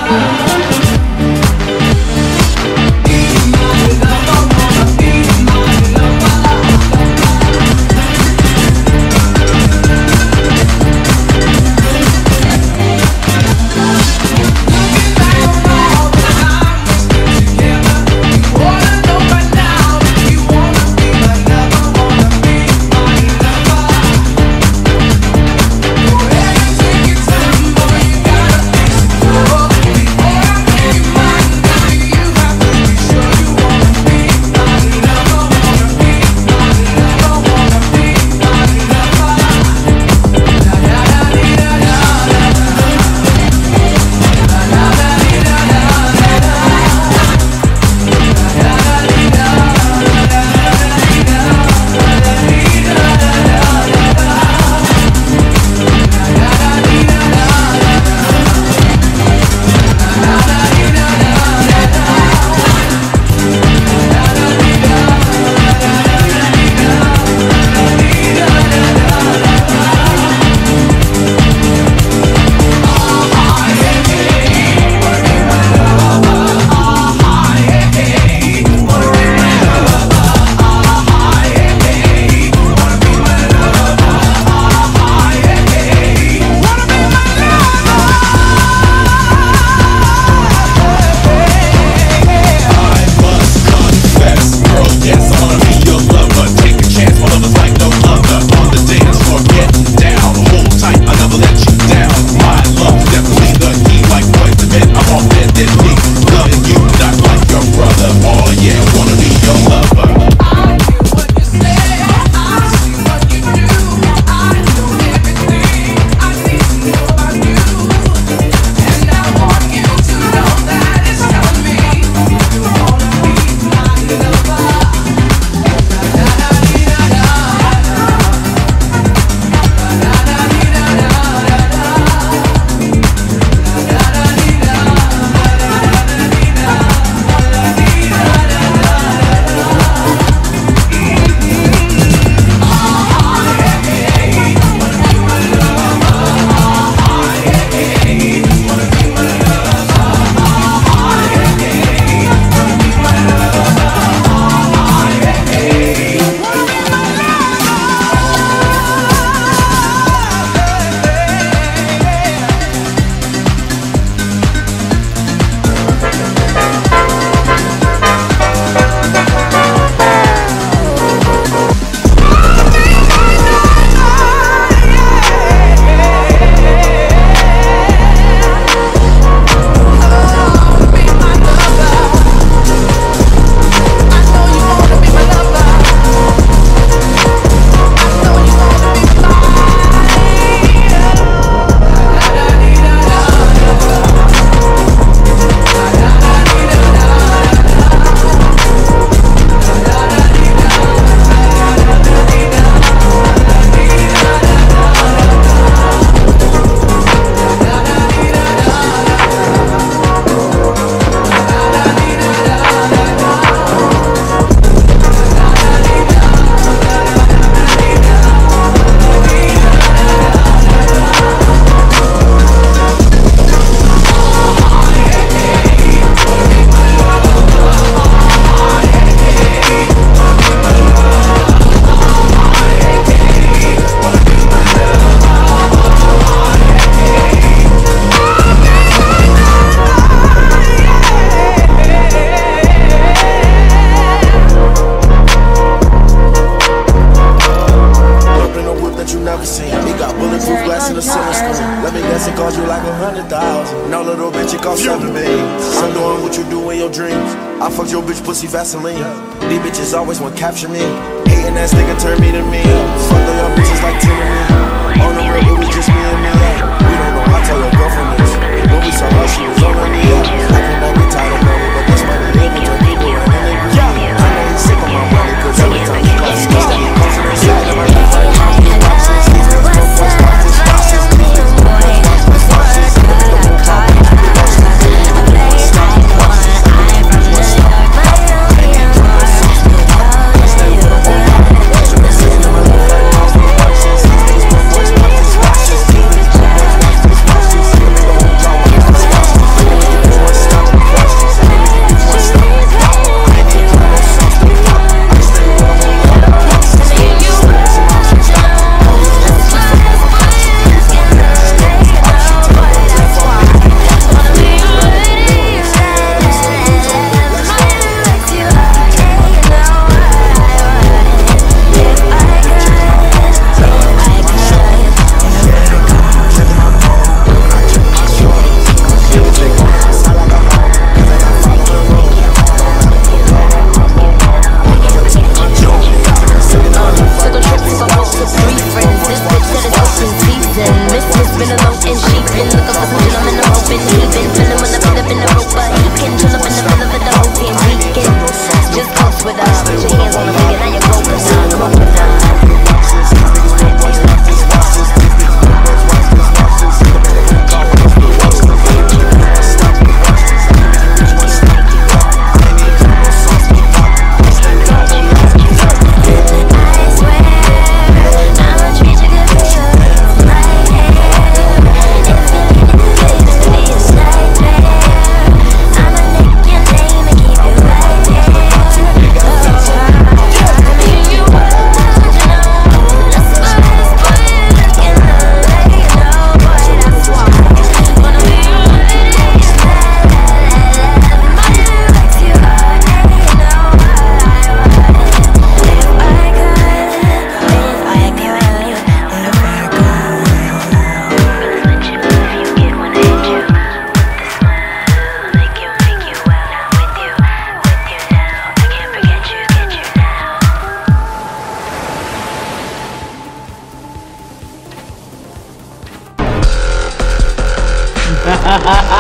No little bitch, it cost 7 million. I'm doing what you do in your dreams. I fucked your bitch pussy Vaseline. These bitches always want to capture me. Hating ass nigga turn me to me. Fuck all your bitches like Tim and me. On the real, it was just me and me. We don't know how to tell your girlfriend this. When we saw her, she was on her knee. I cannot get tired of money, but this money able to keep it right in the I know he's sick of my money, cause every time he calls, he's that he calls it inside of my life.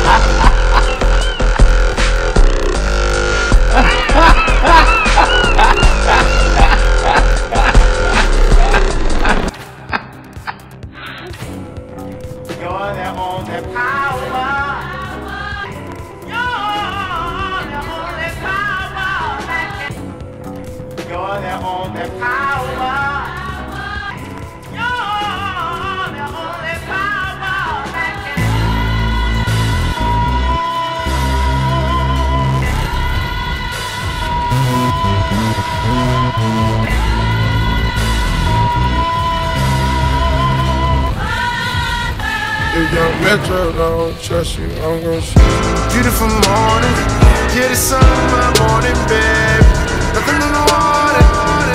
If young Metro don't trust you, I'm gon' shoot you. Beautiful morning, yeah, the sun in my morning, babe. Nothing in the water.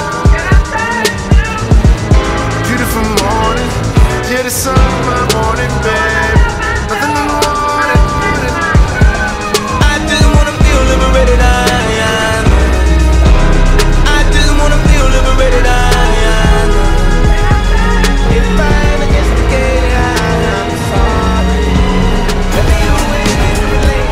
Beautiful morning, yeah, the sun in my morning, babe. Nothing in the water. I just wanna feel liberated, I just wanna feel liberated, It's fine, it's okay, I'm sorry. Let me away, relate.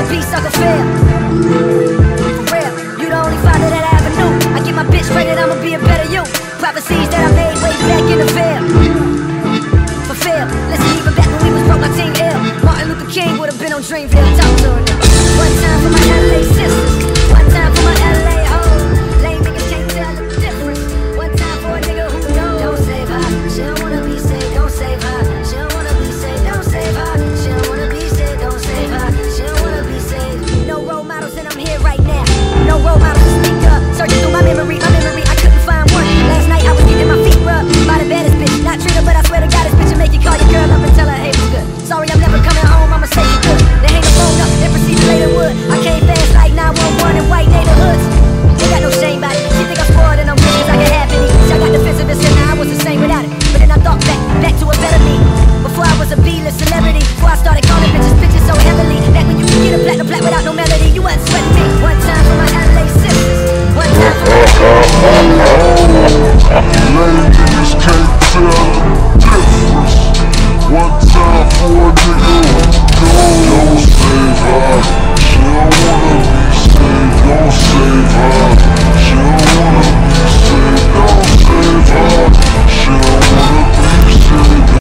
a beast, sucker fail. For real, you the only father that I ever knew. I get my bitch pregnant, I'ma be a better you. Prophecies that I made way back in the veil. Fulfill, listen, even back when we was broke, my team ill. Martin Luther King would've been on Dreamville. Talk to her. One time for my LA sisters, one time for my LA hoes. Lame niggas can't tell the difference. One time for a nigga who knows. Don't save her, she don't wanna be saved. Don't save her, she don't wanna be saved. Don't save her, she don't wanna be saved. Don't save her, she don't wanna be saved. No role models and I'm here right now. No role models to speak up. Searching through my memory, I couldn't find one. Last night I was getting my feet rubbed by the baddest bitch. Not treat her, but I swear to God, this bitch will make you call your girl up and tell her, hey, what's good? Sorry, I'm never coming home, I'ma say you good. They hang the phone up, then proceed to later wood. I came fast like 911 in white neighborhoods. Ain't got no shame about it. She think I'm spoiled and I'm rich cause I can have any. I got defensive and said, nah, I was the same without it. But then I thought back to a better me. Before I was a B-list celebrity, before I started calling bitches so heavily. Back when you could get a platinum plaque without no melody.